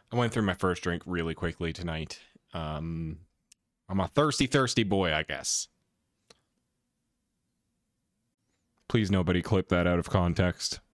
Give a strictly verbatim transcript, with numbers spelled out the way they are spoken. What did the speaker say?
I went through my first drink really quickly tonight. Um, I'm a thirsty, thirsty boy, I guess. Please nobody clip that out of context.